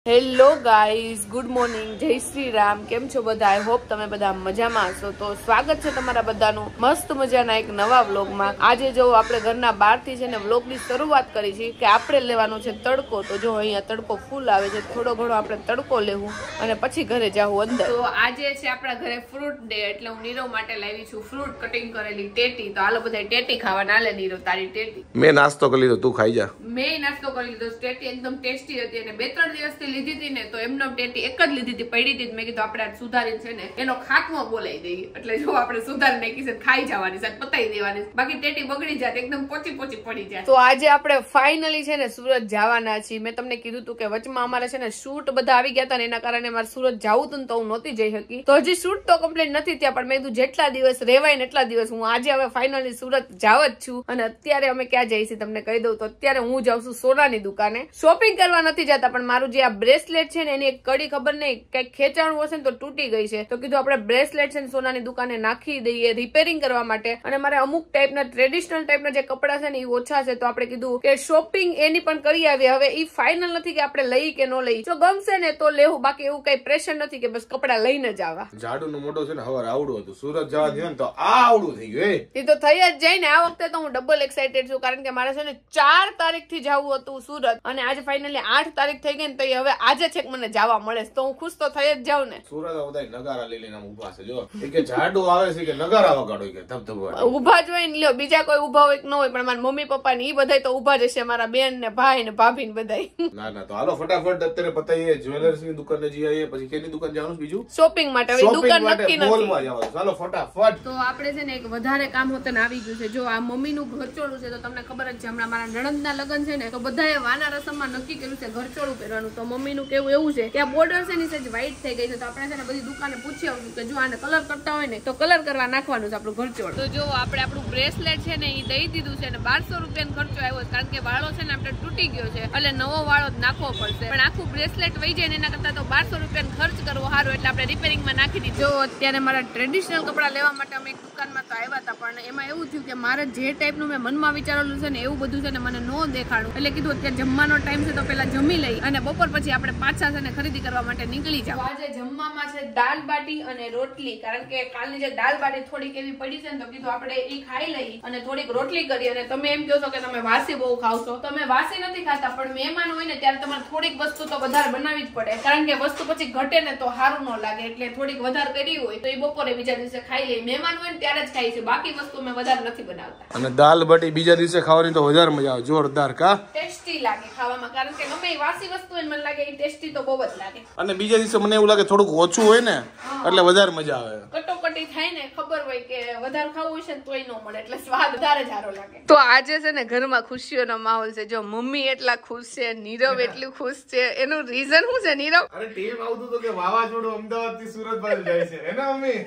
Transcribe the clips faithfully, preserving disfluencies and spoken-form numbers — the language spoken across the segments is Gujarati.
હેલો ગાઈઝ, ગુડ મોર્નિંગ, જય શ્રી રામ. કેમ છો બધા? આઈ હોપ તમે બધા મજામાં હશો. તો સ્વાગત છે તમારા બધાનું મસ્ત મજાના એક નવા વ્લોગમાં. આજે જો આપણે ઘરના બહારથી છે ને વ્લોગની શરૂઆત કરી છે કે આપણે લેવાનો છે તડકો. તો જો અહીંયા તડકો ફૂલ આવે છે, થોડો ઘણો આપણે તડકો લેવું અને પછી ઘરે જવું અંદર. તો આજે છે આપણા ઘરે ફ્રૂટ ડે, એટલે હું નીરવ માટે લાવી છું ફ્રૂટ કટિંગ કરેલી ટેટી. તો હાલો બધા ટેટી ખાવા. ના લે નીરવ તારી ટેટી. મેં નાસ્તો કરી લીધો, તું ખાઈ જા. મેં નાસ્તો કરી લીધો. ટેટી એકદમ ટેસ્ટી હતી અને બે ત્રણ દિવસથી લીધી હતી ને, તો એમનો ટેટી એક જ લીધી હતી, પડી હતી. મેં કીધું આપણે સુધારી છે ને એનો ખાતમો બોલાવી દઈએ, એટલે જો આપણે સુધારી નાખી છે, ખાઈ જવાની સાથે પતાવી દેવાની, બાકી ટેટી બગડી જાય એકદમ પોચી પોચી પડી જાય. તો આજે આપણે ફાઇનલી છે ને સુરત જવાના છીએ. મેં તમને કીધું હતું કે વચમાં અમારે છે ને શૂટ બધા આવી ગયા હતા ને, એના કારણે અમારે સુરત જવું હતું તો હું નહોતી જઈ શકી. તો હજી શૂટ તો કમ્પ્લીટ નથી થયા, પણ મેં કીધું જેટલા દિવસ રેવાય ને એટલા દિવસ હું આજે હવે ફાઇનલી સુરત જાવ જ છું. અને અત્યારે અમે ક્યાં જઈએ છીએ તમને કહી દઉં. તો અત્યારે હું જાઉં છું સોનાની દુકાને. શોપિંગ કરવા નથી જતા, પણ મારું જે આ બ્રેસલેટ છે ને એની એક કડી ખબર નહીં કઈક ખેંચાણું હશે ને તો તૂટી ગઈ છે. તો કીધું આપણે બ્રેસલેટ છે ને સોનાની દુકાને નાખી દઈએ રિપેરિંગ કરવા માટે. અને મારે અમુક ટાઈપના ટ્રેડિશનલ ટાઈપના જે કપડા છે ને એ ઓછા છે, તો આપણે કીધું કે શોપિંગ એની પણ કરી આવીએ. હવે એ ફાઇનલ નથી કે આપણે લઈ કે ન લઈ, જો ગમશે ને તો લેવું, બાકી એવું કઈ પ્રેશર નથી કે બસ કપડા લઈને જ આવવા. જાડુ નું મોટો છે ને હવાર આવડું હતું, સુરત જવા દે ને તો આ આવડું થઈ ગયું. એ તો થઈ જ જાય ને. આ વખતે તો હું ડબલ એક્સાઇટેડ છું, કારણ કે મારે છે ને ચાર તારીખ થી જવું હતું સુરત, અને આજે ફાઇનલી આઠ તારીખ થઈ ગઈ ને, તો હવે આજે છે મને જવા મળે, તો હું ખુશ તો થઈ જ જાઉં ને. સુરત બધા નગારા લઈ લઈને ઉભા છે, જો કે જાડુ આવે છે કે નગારા વગાડો કે ધબધબ ઉભા જ હોય ને. લ્યો બીજા કોઈ ઉભા હોય કે ન હોય, પણ મારા મમ્મી પપ્પા ને ઈ બધા તો ઉભા જ હશે, મારા બેન ને ભાઈ ને ભાભી ને બધા. ના ના, તો હાલો ફટાફટ અત્યારે પતાઈએ. જ્વેલર્સ ની દુકાને જઈ આવીએ, પછી કેની દુકાન જવાનું બીજું શોપિંગ માટે. હવે દુકાન નક્કી નથી, મોલમાં જવાનું. ચાલો ફટાફટ. તો આપણે છે ને એક વધારે કામ હોતન આવી ગયું છે. જો આ મમ્મી નું ઘરચોળું છે, તો તમને ખબર જ છે હમણાં મારા નણંદ ના લગ્ન છે ને, તો બધાએ વાના રસમમાં નક્કી કર્યું છે ઘરચોળું પહેરવાનું. તો મમ્મી નું કેવું એવું છે કે આ બોર્ડર છે ને સેજ વ્હાઈટ થઈ ગઈ છે, તો આપણે છે ને બધી દુકાને પૂછી આવ્યું કે જો આને કલર કરતા હોય ને તો કલર કરવા નાખવાનું છે આપણું ઘરચોળ. તો જો આપણે આપણું બ્રેસલેટ છે ને એ દઈ દીધું છે, ને બારસો રૂપિયાનો ખર્ચો આવ્યો, કારણ કે વાળો છે ને આપણે તૂટી ગયો છે, એટલે નવો વાળો જ નાખવો પડશે. પણ આખું બ્રેસલેટ વહી જાય ને એના કરતા તો બારસો રૂપિયાનો ખર્ચ કરવો સારો, એટલે આપણે રિપેરિંગમાં નાખી દીધું. જો અત્યારે મારા ટ્રેડિશનલ કપડા લેવા માટે અમે એક દુકાનમાં તો આવ્યા હતા, પણ એમાં એવું થયું કે મારે જે ટાઈપનું મેં મનમાં વિચારેલું છે ને એવું બધું છે ને મને ન દેખાડું, એટલે કીધું અત્યારે જમવાનો ટાઈમ છે તો પેલા જમી લઈ અને બપોર પછી આપણે પાછા છે ને ખરીદી કરવા માટે નીકળી જાવ. આજે જમવામાં છે દાલ બાટી અને રોટલી, કારણ કે કાલની જે દાલ બાટી થોડીક એવી પડી છે ને, તો કીધું આપણે એ ખાઈ લઈ અને થોડીક રોટલી કરી. અને તમે એમ કહો છો કે તમે વાસી બહુ ખાવ છો, તમે વાસી નથી ખાતા, પણ મહેમાન હોય ને ત્યારે તમારે થોડીક વસ્તુ તો વધારે બનાવી જ પડે, કારણ કે વસ્તુ પછી ઘટે ને તો સારું ન લાગે, એટલે થોડીક વધારે કરી હોય તો એ બપોરે બીજા દિવસે ખાઈ લઈ. મહેમાન હોય ને ત્યારે જ ખાઈ છે, બાકી વસ્તુ અમે વધારે નથી બનાવતા. અને દાલ બાટી બીજા દિવસે ખાવાની તો વધારે મજા આવે, જોરદાર. કા ટેસ્ટી લાગે ખાવામાં, કારણ કે ગમે વાસી વસ્તુ હોય મને લાગે એ ટેસ્ટી તો બહુ જ લાગે. અને બીજા દિવસે મને એવું લાગે થોડુંક ઓછું હોય ને એટલે વધારે મજા આવે. કટોકટી થાય ને, ખબર હોય કે વધારે ખાવું હોય છે ને તોય ન મળે, એટલે સ્વાદ વધારે સારો લાગે. તો આજે છે ને ઘરમાં ખુશીઓનો માહોલ છે. જો મમ્મી એટલા ખુશ છે, નીરવ એટલું ખુશ છે. એનું રીઝન શું છે નીરવ? અરે ટીમ આવતું તો કે વાવાઝોડું અમદાવાદ થી સુરત બાજુ જાય છે, હે ને મમ્મી?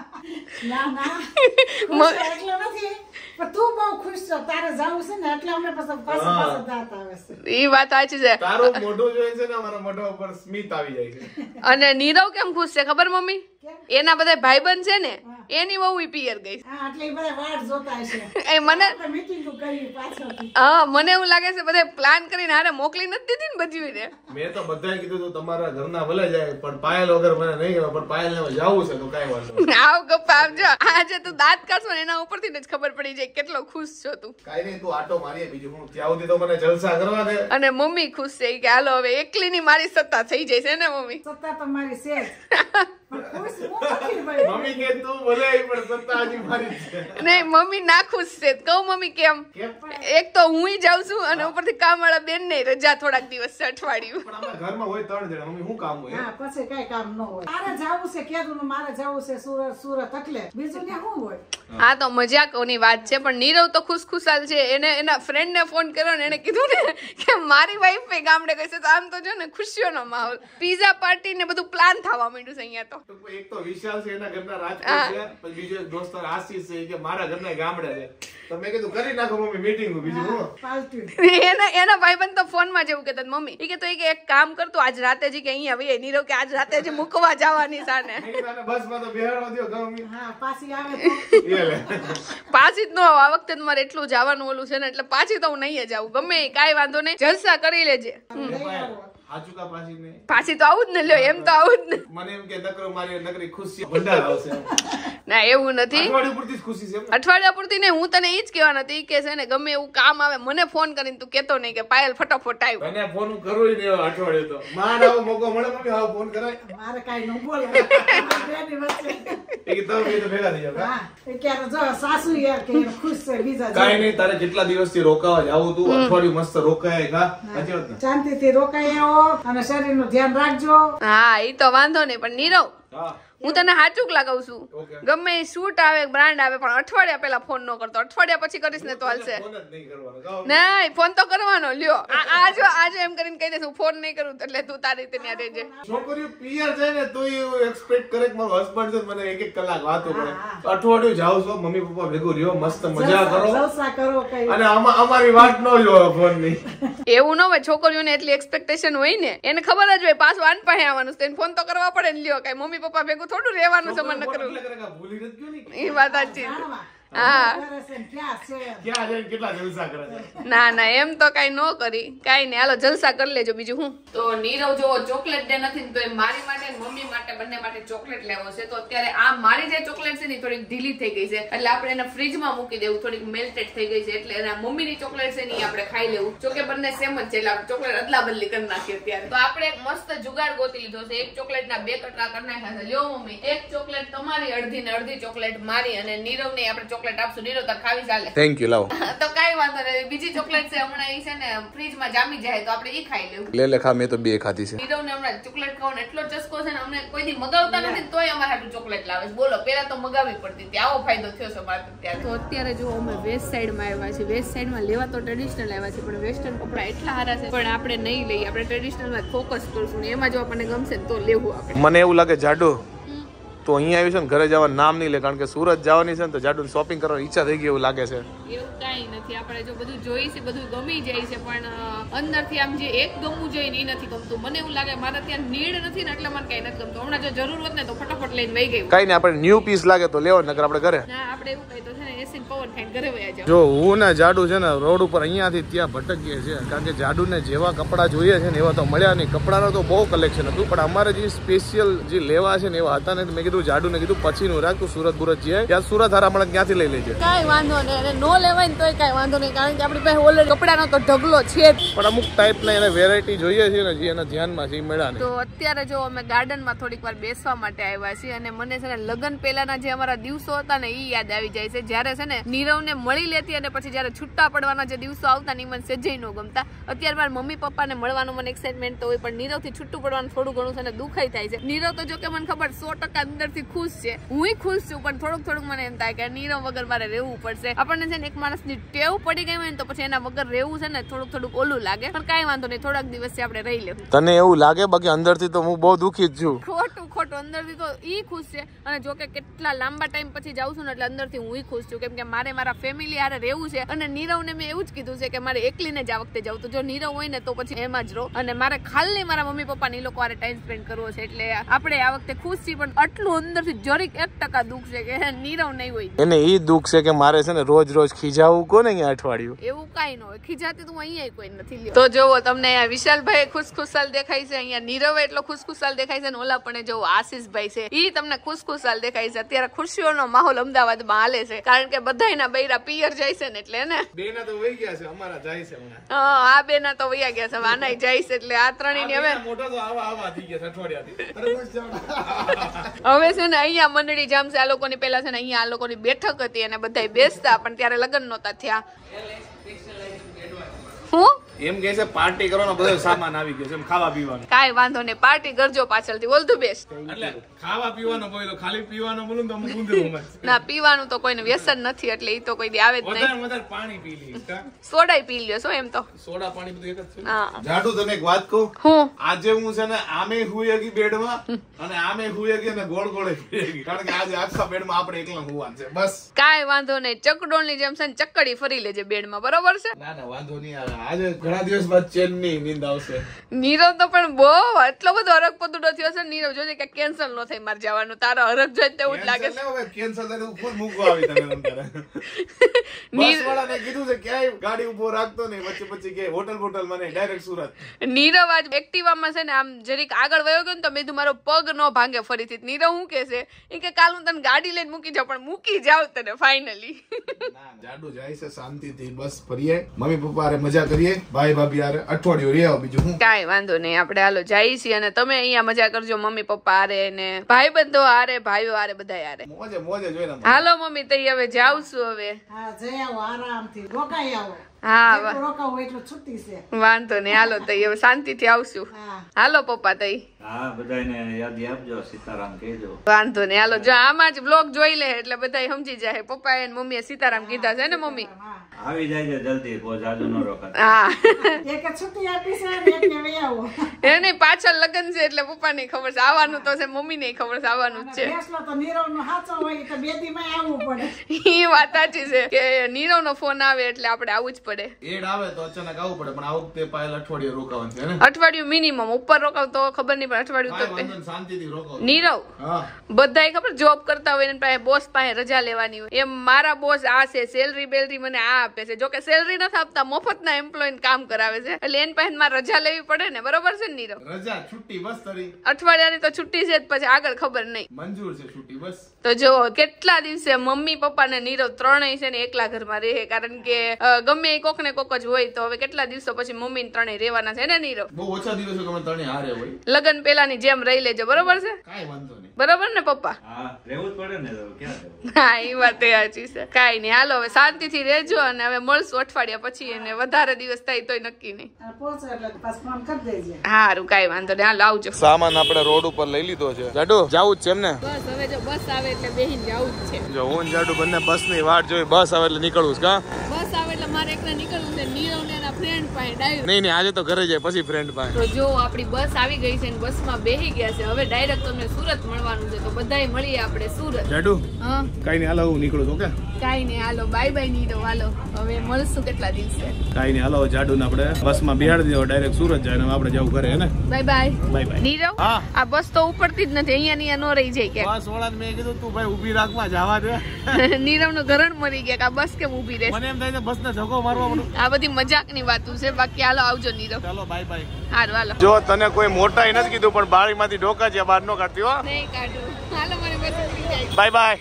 ના ના એટલો નથી, પણ તું બહુ ખુશ છો, તારે જાવું છે ને એટલે અમને પાછા પાછા પાછા દાંત આવે છે. ઈ વાત સાચી છે. તારું મોઢું જોઈ છે ને અમારા મોઢા ઉપર સ્મિત આવી જાય છે. અને નીરવ કેમ ખુશ છે ખબર મમ્મી? એના બધા ભાઈબંધ છે ને એની બહુ પિયર ગઈ. હા, એટલે એ બધા વાટ જોતા હશે. એ મને મીટિંગ કરી પાછળથી. હા, મને એવું લાગે છે બધા પ્લાન કરીને હારે મોકલી નથી દીધી ને બધી ને. મેં તો બધાએ કીધું તો તમારા ઘરના ભલે જાય, પણ પાયલ વગર મને નહીં ગયો, પણ પાયલ ને જાવું છે તો કાઈ વાંધો નહીં. આવ ગપ્પા આવજો. આજે તું દાંત કાઢશો ને એના ઉપરથી જ ખબર પડી જાય કેટલો ખુશ છો તું. કાઈ નહીં, તું આટો મારીએ, બીજું હું ત્યાં સુધી તો મને જલસા કરવા દે. અને મમ્મી ખુશ છે કે હાલો હવે એકલીની મારી સત્તા થઈ જાય છે ને મમ્મી? સત્તા તો મારી છે. મમ્મી કે તું ભલે પણ સત્તા હજી મારી છે. નહીં, મમ્મી ના ખુશ છે. કહું મમ્મી કેમ? એક તો હું જાઉં છું અને ઉપરથી કામ વાળા બેન ને રજા થોડાક દિવસ છે, અઠવાડિયું. પણ અમારા ઘરમાં હોય ત્રણ જણા, મમ્મી શું કામ હોય? હા, પછી કઈ કામ ન હોય. મારે જાવું છે કેદું, મારે જાવું છે સુરત સુરત એટલે બીજું ને શું હોય. હા, તો મજાકોની વાત છે, પણ નીરવ તો ખુશ ખુશાલ છે. એને એના ફ્રેન્ડ ને ફોન કર્યો ને એને કીધું ને કે મારી વાઈફ ગામડે ગઈ છે, તો આમ તો જો ને ખુશીઓનો માહોલ, પીઝા પાર્ટી ને બધું પ્લાન થવા માંડ્યું છે અહીંયા તો. એક તો વિશાલ છે એના ઘરના રાજકોટ છે, પછી બીજો દોસ્ત આશીષ છે કે મારા ઘરના ગામડે છે, તો મેં કીધું કરી નાખો મમ્મી મીટિંગ. બીજું હું પાલટી એના એના ભાઈબંધ તો ફોન માં જેવું કહેતા મમ્મી એ કે તો એક કામ કરતો આજ રાતે જ કે અહીંયા આવી નીરવ કે આજ રાતે જ મૂકવા જવાની સાને બસ માં તો બેહાડવા દો ગમી. હા, પાછી આવે તો પાછી જ ન આ વખતે તમારે એટલું જવાનું ઓલું છે ને, એટલે પાછી તો હું નહીં જાઉં. ગમે કાઈ વાંધો નહીં, જલસા કરી લેજે. હાચું કા પાછી ને પાછી તો આવું જ ને લ્યો, એમ તો આવું જ ને. મને એમ કે નકરો મારી નકરી ખુશી ભંડાર આવશે. ના એવું નથી, અઠવાડિયું પૂરતી જ ખુશી છે. અઠવાડિયા પૂરતી નહીં. હું તને ઈ જ કહેવા નથી કે છે ને ગમે એવું કામ આવે મને ફોન કરીને તું કેતો નહીં કે પાયલ ફટાફટ આવ્યો. મને ફોન કરવો જ નહીં અઠવાડિયું તો. માર આવો મોકો મળે મમ્મી આવો ફોન કરાય. મારે કાઈ ન બોલે બેની વચ્ચે એ કે તો બે તો ભેગા થઈ જાવ. હા એ કે જો સાસુ યાર કે ખુશ છે બીજા કાઈ નહીં, તારે કેટલા દિવસથી રોકાવા જાવું તું, અઠવાડિયું મસ્ત રોકાય કા સાચી વાત ને. શાંતિથી રોકાઈ આવો અને શરીરનું ધ્યાન રાખજો. હા ઈ તો વાંધો નહીં, પણ નીરવ હા હું તને હાચુક લગાવું છું. Okay. ગમે એ શૂટ આવે બ્રાન્ડ આવે પણ અઠવાડિયા પહેલા ફોન ન કરતો, અઠવાડિયા પછી કરીશ ને તો હાલશે. ફોન જ નહીં કરવાનો. જાઓ. નહીં ફોન તો કરવાનો લ્યો. આ આ જો આજે એમ કરીને કહી દઈશ હું ફોન નહીં કરું એટલે તું તારી રીતે ત્યાં રહેજે. છોકરીઓ પિયર જાય ને તો એ એક્સપેક્ટ કરે કે મારો હસબન્ડ છે મને એક એક કલાક વાતો કરે. અઠવાડિયું જાવ છો મમ્મી પપ્પા ભેગું રહ્યો, મસ્ત મજા કરો જલસા કરો કઈ અને આમાં અમારી વાત ન જોવો ફોન ની. એવું ન હોય, છોકરીઓને એટલી એક્સપેક્ટેશન હોય ને, એને ખબર જ હોય પાછું આન પાસે આવવાનું છે, એને ફોન તો કરવા પડે ને લ્યો. કઈ મમ્મી પપ્પા ભેગું થોડું રહેવાનું છે મને ન કરવું. ભૂલી નથી ગયો ને એ વાત સાચી. જાણવા હા કરે છે ને ક્યાં છે ક્યાં છે કેટલા જલસા કરે છે. ના ના એમ તો કઈ ન કરી, કઈ નહીં હાલો જલસા કરી લેજો. બીજું હું તો નીરવ જો ચોકલેટ ડે નથી તો એ મારી માટે મમ્મી માટે બંને માટે ચોકલેટ લેવો છે. તો અત્યારે આ મારી જે ચોકલેટ છે ને થોડીક ઢીલી થઈ ગઈ છે એટલે આપણે એને ફ્રીજમાં મૂકી દેવું, થોડીક મેલ્ટેડ થઈ ગઈ છે એટલે એના મમ્મીની ચોકલેટ છે ને આપણે ખાઈ લેવું. જોકે બંને સેમ જ છે એટલે આપણે ચોકલેટ અદલા બદલી કરી નાખીએ અત્યારે. તો આપણે એક મસ્ત જુગાડ ગોતી લીધો છે. એક ચોકલેટ ના બે કટકા કરી નાખ્યા છે. લ્યો મમ્મી એક ચોકલેટ તમારી, અડધી ને અડધી ચોકલેટ મારી, અને નીરવ ને આપણે ચોકલેટ આપશું. નીરવ તાર ખાવી ચાલે? Thank you. લાવો તો કઈ વાંધો નહીં, બીજી ચોકલેટ છે હમણાં ઈ છે ને ફ્રીજમાં જામી જાય તો આપણે ઈ ખાઈ લેવું. લે લે ખા, મેં તો બે ખાધી છે. નીરવ ને હમણાં ચોકલેટ ખાવાનો એટલો ચસ્કો છે ને, અમને કોઈ દી મગાવતા નથી તોય અમારે હાટું ચોકલેટ લાવે છે. બોલો પેલા તો મગાવવી પડતી હતી, આવો ફાયદો થયો છે મારે અત્યારે. તો અત્યારે જો અમે વેસ્ટ સાઈડ માં આવ્યા છીએ. વેસ્ટ સાઈડ માં લેવા તો ટ્રેડિશનલ આવ્યા છે પણ વેસ્ટર્ન કપડા એટલા સારા છે પણ આપણે નહીં લઈએ, આપણે ટ્રેડિશનલ માં ફોકસ કરશું ને એમાં જો આપણને ગમશે તો લેવું આપણે. મને એવું લાગે જાડુ તો અહીંયા આવ્યું છે ને ઘરે જવાનું નામ નહીં લે, કારણ કે સુરત જવાની છે ને તો જાડુ શોપિંગ કરવાની ઈચ્છા થઈ ગઈ એવું લાગે છે. એવું કઈ નથી, આપણે જો બધું જોઈ છે બધું ગમી જાય છે પણ અંદરથી આમ જે એક ગમવું જોઈએ ને એ નથી ગમતું. મને એવું લાગે મારે ત્યાં નીડ નથી ને એટલે મને કઈ નથી ગમતું. હમણાં જો જરૂર હોત ને તો ફટાફટ લઈને વહી ગઈ. કઈ ને આપણે ન્યુ પીસ લાગે તો લેવો, નકર આપણે ઘરે. ના આપણે એવું કઈ તો છે ને એસી પવન ખાઈને ઘરે વયા જાવ. જો હું ને જાડુ છે ને રોડ ઉપર અહીંયાથી ત્યાં ભટકીએ છીએ, કારણ કે જાડુ ને જેવા કપડા જોઈએ છે ને એવા તો મળ્યા નહીં. કપડાનો તો બહુ કલેક્શન હતું પણ અમારે જે સ્પેશિયલ જે લેવા છે ને એવા હતા ને, મેં કીધું જાડુ ને કીધું પછી નું રાખ, તું સુરત બુરત જાય ત્યાં સુરત હારા મળે ક્યાંથી લઈ લેજે. કઈ વાંધો નહીં, અને નો લેવાય ને તોય કઈ વાંધો નહીં કારણ કે આપણી પાસે ઓલરેડી કપડાનો તો ઢગલો છે જ. પણ અમુક ટાઈપ ના એને વેરાયટી જોઈએ છે ને જે એના ધ્યાનમાં છે એ મળ્યા નહીં. તો અત્યારે જો અમે ગાર્ડનમાં થોડીક વાર બેસવા માટે આવ્યા છીએ અને મને છે ને લગ્ન પહેલાના જે અમારા દિવસો હતા ને એ યાદ આવી જાય છે. જયારે છે ને નીરવને મળી લેતી અને પછી જયારે છૂટા પડવાના જે દિવસો આવતા ને મને સેજે ન ગમતા. અત્યારે મારા મમ્મી પપ્પાને મળવાનું મને એક્સાઇટમેન્ટ તો હોય પણ નીરવ થી છૂટું પડવાનું થોડું ઘણું છે ને દુખાઈ થાય છે. નીરવ તો જો કે મને ખબર સો ટકા અંદરથી ખુશ છે, હું ખુશ છું પણ થોડુંક થોડુંક મને એમ થાય કે નીરવ વગર મારે રહેવું પડશે. આપણને છે ને એક માણસની ટેવ પડી ગઈ હોય ને તો પછી એના વગર રહેવું છે ને થોડુંક થોડુંક ઓલું લાગે પણ કઈ વાંધો નહીં, થોડાક દિવસ આપણે રહી લેવું. તને એવું લાગે બાકી અંદરથી તો હું બહુ દુખી જ છું. ખોટું ખોટું અંદરથી તો ઈ ખુશ છે અને જો કે કેટલા લાંબા ટાઈમ પછી જાઉં છું ને એટલે અંદરથી હું ખુશ છું કેમ કે મારે મારા ફેમિલી હારે રહેવું છે. અને નીરવને મેં એવું જ કીધું છે કે મારે એકલીને જ આ વખતે જાઉં, તો જો નીરવ હોય ને તો પછી એમાં જ રહો અને મારે ખાલી મારા મમ્મી પપ્પા ની લોકો હારે ટાઈમ સ્પેન્ડ કરવો છે. એટલે આપણે આ વખતે ખુશ છીએ પણ આટલું અંદરથી જરીક એક ટકા દુઃખ છે કે નીરવ નહીં હોય. એને ઈ દુઃખ છે કે મારે છે ને રોજ રોજ ખીજાવું કોને અહીંયા અઠવાડિયું. એવું કઈ ન હોય, ખીજાતી તો અહીંયા કોઈ નથી લ્યો. તો જોવો તમને અહીંયા વિશાલભાઈ ખુશખુશાલ દેખાય છે, અહીંયા નીરવ એટલો ખુશખુશાલ દેખાય છે ને ઓલા પણ જોવો આશીષભાઈ છે ઈ તમને ખુશખુશાલ દેખાય છે. અત્યારે ખુશીઓનો માહોલ અમદાવાદમાં હાલે છે કારણ કે બધાયના બૈરા પિયર જાય છે ને એટલે ને બેના તો વહી ગયા છે, અમારા જાય છે હમણાં. હા આ બેના તો વયા ગયા છે, આનાય જાય છે એટલે આ ત્રણેય ની હવે મોટા તો આવા આવા થઈ ગયા છે અઠવાડિયાથી. હવે છે ને અહીંયા મંડળી જામશે. આ લોકોની પેલા છે ને અહીંયા આ લોકોની બેઠક હતી અને બધા બેસતા પણ ત્યારે લગ્ન નહોતા થયા. હું એમ કે છે પાર્ટી કરવાનો બધો સામાન આવી ગયો છે, એમ ખાવા પીવાનો. કાઈ વાંધો નહીં, પાર્ટી કરજો પાછળથી. All the best. એટલે ખાવા પીવાનો બોલો, ખાલી પીવાનો બોલું તો અમુક ઊંધું ના પીવાનું તો કોઈને વ્યસન નથી એટલે ઈ તો કોઈ દી આવે જ નહીં. વધારે વધારે પાણી પી લી. સોડાય પી લ્યો છો એમ તો. સોડા પાણી બધું એક જ છે. હા જાડુ તને એક વાત કહું, હું આજે હું છે ને આમે હુઈ ગઈ બેડમાં અને આમે હુઈ ગઈ અને ગોળ ગોળે હુઈ ગઈ કારણ કે આજે આખા બેડમાં આપણે એકલા હુવાનું છે બસ. કાઈ વાંધો નહીં, ચકડોળની જેમ છે ને ચક્કડી ફરી લેજે બેડમાં, બરોબર છે? ના ના વાંધો નહીં આવે. આજે ઘણા દિવસ બાદ ચેનની નીંદ આવશે. નીરવ તો પણ બહુ એટલો બધો હરખ પદુડો થયો છે. નીરવ જોજે કે કેન્સલ ન થાય મારે જવાનું. તારો હરખ જોઈ તેવું જ લાગે છે. કેન્સલ થાય તો ફૂલ મૂકવા આવી તને અંતરે. બસ વાળાને કીધું છે ક્યાંય ગાડી ઉભો રાખતો નહીં, વચ્ચે પછી કે હોટલ હોટલ મને ડાયરેક્ટ સુરત. નીરવ આજ એક્ટિવામાં છે ને આમ જરીક આગળ વયો ગયો ને તો મેં કીધું મારો પગ ન ભાંગે ફરીથી. નીરવ શું કે છે એ કે કાલ હું તને ગાડી લઈને મૂકી જાઉં, પણ મૂકી જાવ તને ફાઇનલી. જાડુ જાય છે શાંતિથી, બસ ફરીએ, મમ્મી પપ્પા હારે મજા કરીએ, ભાઈ ભાભી હારે અઠવાડિયું રહે, બીજું હું કાંઈ વાંધો નહીં. આપણે હાલો જઈએ છીએ અને તમે અહીંયા મજા કરજો મમ્મી પપ્પા હારે ને ભાઈ બંધો હારે, ભાઈઓ હારે, બધા હારે મોજે મોજે જોઈને. હાલો મમ્મી તઈ હવે જાઉં છું. હવે હા જઈ આવો આરામથી, રોકાઈ આવો. હા જેટલું રોકાવું એટલું છૂટી છે. વાંધો નહીં. હાલો તઈ હવે શાંતિથી આવશું. હા હાલો પપ્પા તઈ. હા બધાને યાદી આપજો, સીતારામ કહેજો. વાંધો નહીં. હાલો જો આમાં જ બ્લોગ જોઈ લે એટલે બધા સમજી જાય. પપ્પા એ મમ્મીએ સીતારામ કીધા છે ને મમ્મી. આવી જાય જલ્દી, બહુ જાજુ ન રોકાતા. હા એક છૂટી આપી છે ને એક લઈ આવો. એને પાછળ લગન છે એટલે પપ્પા ને ખબર છે આવવાનું તો છે, મમ્મી ને ખબર છે આવવાનું જ છે. ફેસલો તો નીરવ નો સાચો હોય તો બે દી માં આવવું પડે. એ વાત સાચી છે કે નીરવ નો ફોન આવે એટલે આપણે આવવું જ પડે. એડ આવે તો અચાનક આવવું પડે, પણ આ વખતે પાયલ અઠવાડિયું રોકાવાનું છે ને. અઠવાડિયું મિનિમમ, ઉપર રોકાવ તો ખબર નહીં, પણ અઠવાડિયું તો વાંધો નહીં, શાંતિથી રોકાવ. નીરવ હા બધાય ખબર જોબ કરતા હોય ને બોસ પાસે રજા લેવાની હોય. એમ મારા બોસ આ છે, સેલરી બેલરી મને આ આપે છે. જોકે સેલરી નથી આપતા, મફત ના એમ્પ્લોય કામ કરાવે છે, એટલે એની પાસે મારે રજા લેવી પડે ને. બરોબર છે ને નીરવ? રજા છુટ્ટી બસ તારી અઠવાડિયાની તો છુટ્ટી છે જ, પછી આગળ ખબર નહીં. મંજૂર છે છુટ્ટી બસ. તો જો કેટલા દિવસે મમ્મી પપ્પા ને નીરવ ત્રણેય છે ને એકલા ઘરમાં રહે, કારણ કે અ, ગમે એ કોક ને કોક જ હોય. તો હવે કેટલા દિવસો પછી મમ્મી ત્રણેય રહેવાના છે ને નીરવ? બહુ ઓછા દિવસો તમે ત્રણે હારે હોય. લગન પેલાની જેમ રહી લેજો. બરોબર છે? કાઈ વાંધો નહીં. બરોબર ને પપ્પા? હા રહેવું જ પડે ને, તો ક્યાં રહેવું. હા એ વાત એ સાચી છે. કાઈ નહીં, હાલો હવે શાંતિથી રહેજો અને હવે મળશું અઠવાડિયા પછી. એને વધારે દિવસ થાય તોય નક્કી નહીં. પહોંચો એટલે પાછું ફોન કરી દેજે. હારું કાઈ વાંધો નહીં. હાલો આવજો. સામાન આપણે રોડ ઉપર લઈ લીધો છે. જાડુ જાવું જ છે એમ ને? બસ હવે જો બસ આવે એટલે બેહીને જવું જ છે. જો હું જાડુ બંને બસ ની વાટ જોઈ, બસ આવે એટલે નીકળવું છે. કા બસ આવે એટલે મારે એકલા નીકળવું છે. નીરવ ને એના ફ્રેન્ડ પાસે ડાયરેક્ટ. નહીં નહીં, આજે તો ઘરે જાય પછી ફ્રેન્ડ પાસે. તો જો આપણી બસ આવી ગઈ છે ને બસમાં બેહી ગયા છે. હવે ડાયરેક્ટ તમને સુરત મળવાનું છે, તો બધાય મળીએ આપણે સુરત. જાડુ હા કઈ નહીં, હાલો હું નીકળું છું. ઓકે કાઈ નહીં, હાલો બાય બાય નીરવ. હાલો હવે મળશું કેટલા દિવસે. કઈ નહીં, હાલો જાડુ ને આપણે બસ માં બેહાડી દીધો, ડાયરેક્ટ સુરત જાય ને આપણે જવું ઘરે. હે ને? Bye bye. Bye bye. Nirav હા આ બસ તો ઉપડતી જ નથી, અહીંયા ને અહીંયા નો રહી જાય કે. બસ વાળાને મેં કીધું તું ભાઈ ઊભી રાખવા જવા દે. નીરવ નું ઘરણ મરી ગયા કે આ બસ કેમ ઊભી રહે. મને એમ થાય છે બસ ને ધક્કો મારવા પડું. આ બધી મજાક ની વાતું છે. બાકી હાલો આવજો નીરવ. ચાલો બાય બાય. હારું હાલો. જો તને કોઈ મોટા નથી કીધું, પણ બારી માંથી ઢોકા છે, બહાર નો કાઢતી હો. નહીં કાઢું. હાલો મને બસ ઉતરી જાય. Bye bye.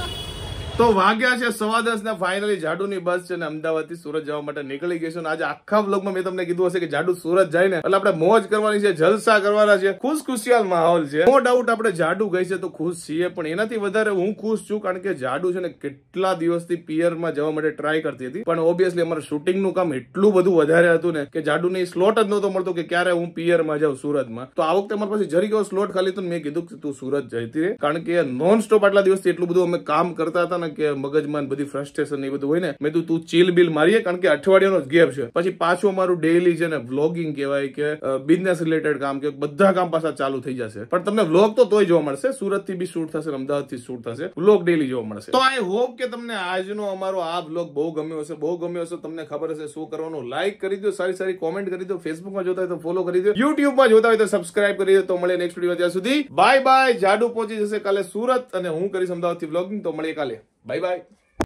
તો વાગ્યા છે સવા દસ ને ફાઇનલી જાડુની બસ છે ને અમદાવાદ થી સુરત જવા માટે નીકળી ગઈ છે. આજે આખા વ્લોગમાં મેં તમને કીધું હશે કે જાડુ સુરત જાય ને એટલે આપણે મોજ કરવાની છે, જલસા કરવાના છે, ખુશ ખુશિયાલ માહોલ છે. નો ડાઉટ આપણે જાડુ ગઈ છે તો ખુશ છીએ, પણ એનાથી વધારે હું ખુશ છું કારણ કે જાડુ છે ને કેટલા દિવસથી પિયરમાં જવા માટે ટ્રાય કરતી હતી, પણ ઓબ્વિયસલી અમારું શૂટિંગ નું કામ એટલું બધું વધારે હતું ને કે જાડુની સ્લોટ જ નહોતો મળતો કે ક્યારે હું પિયરમાં જાઉં સુરતમાં. તો આ વખતે અમારી પાસે જરી ગયો સ્લોટ ખાલી તો મેં કીધું કે તું સુરત જઈતી રહે, કારણ કે નોન સ્ટોપ આટલા દિવસથી એટલું બધું અમે કામ કરતા હતા ને કે મગજમાં બધી ફ્રસ્ટ્રેશન એ બધું હોય ને. મેં તું તું ચીલ બિલ મારીએ કારણ કે અઠવાડિયાનો જ ગેપ છે, પછી પાછું અમારું ડેઈલી છે ને વ્લોગિંગ કહેવાય કે બિઝનેસ રિલેટેડ કામ કે બધા કામ પાછા ચાલુ થઈ જશે. પણ તમને વ્લોગ તો તોય જોવા મળશે, સુરત થી બી શૂટ થશે, અમદાવાદ થી શૂટ થશે, વ્લોગ ડેઈલી જોવા મળશે. તો આઈ હોપ કે તમને આજનો અમારો આ વ્લોગ બહુ ગમ્યો હશે, બહુ ગમ્યો હશે. તમને ખબર હશે શું કરવાનું, લાઈક કરી દો, સારી સારી કોમેન્ટ કરી દો, ફેસબુકમાં જોતા હોય તો ફોલો કરી દો, યુટ્યુબમાં જોતા હોય તો સબસ્ક્રાઇબ કરી દો. તો મળે નેક્સ્ટ વિડીયો, ત્યાં સુધી બાય બાય. જાડુ પહોંચી જશે કાલે સુરત અને હું કરીશ અમદાવાદ થી વ્લોગિંગ. તો મળીએ કાલે. Bye by.